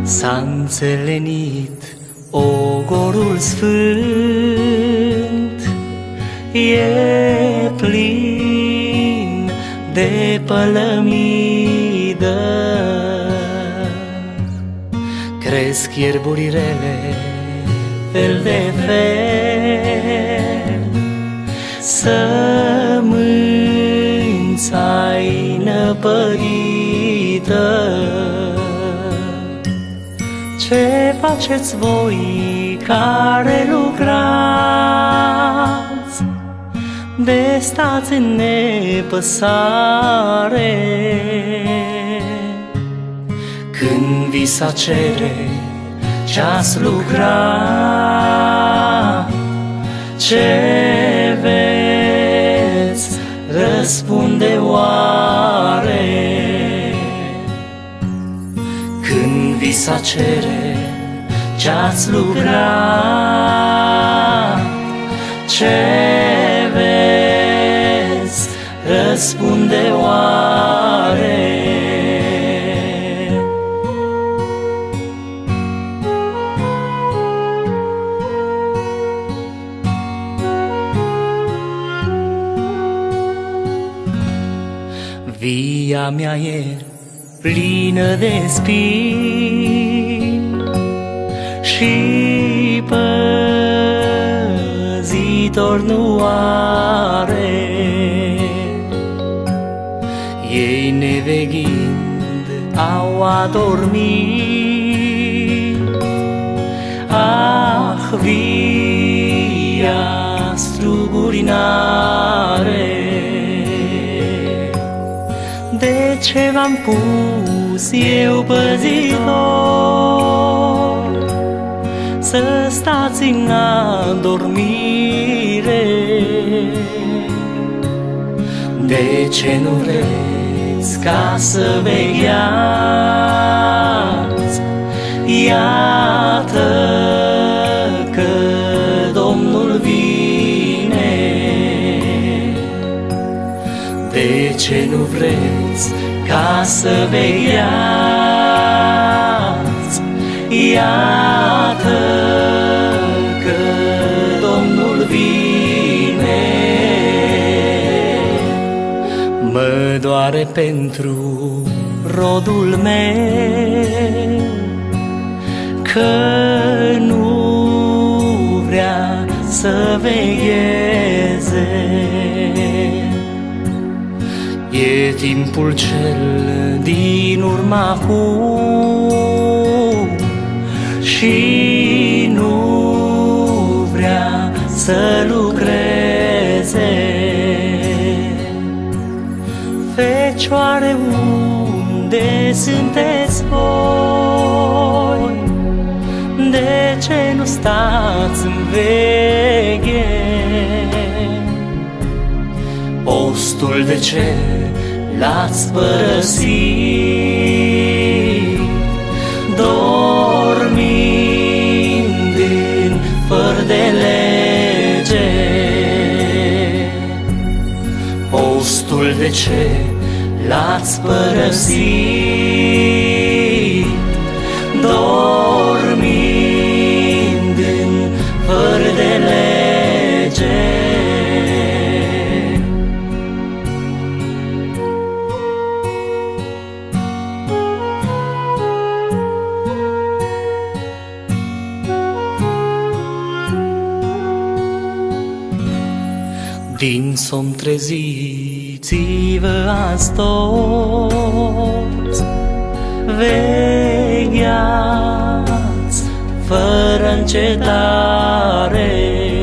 S-a înțelenit ogorul sfânt, e plin de pălămidă. Cresc ierburirele fel de fel, sămânța-i năpădită. Ce faceți voi care lucrați, de stați în nepăsare, când vi s-a cere ce-ați lucra? Ce veți răspunde oare? Când vi s-a cere ce-ați lucra? Ce veți răspunde oare? Via mea e plină de spini și păzitor nu are. Ei neveghind au adormit, ah, via struguri n-are. De ce v-am pus eu păzitor să stați în adormire? De ce nu vreți ca să vegheați? Iată că Domnul vine. De ce nu vreți ca să vegheați? Iată că Domnul vine. Mă doare pentru rodul meu că nu vrea să vegheze. E timpul cel din urmă acum și nu vrea să lucreze. Fecioare, unde sunteți voi? De ce nu stați în veche? Postul de ce l-ați părăsit, dormind în fără de lege? Postul de ce l-ați părăsit, dormind în fără de lege? Din somn treziți-vă azi toți, vegheați fără încetare.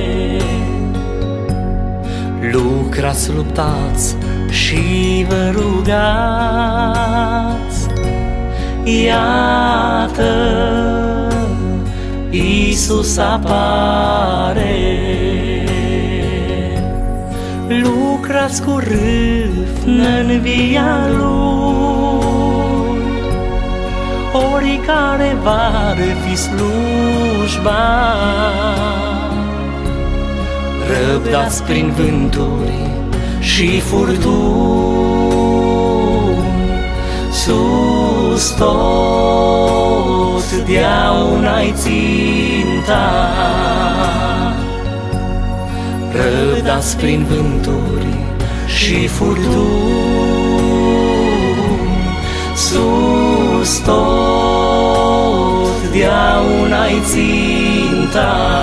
Lucrați, luptați și vă rugați. Iată, Iisus apare. Lucrați cu râvnă-n via Lui, oricare va fi slujba. Răbdați prin vânturi și furtuni, sus tot totdeauna-i ținta. Răbdați prin vânturi și furtuni, sus totdeauna-i ținta.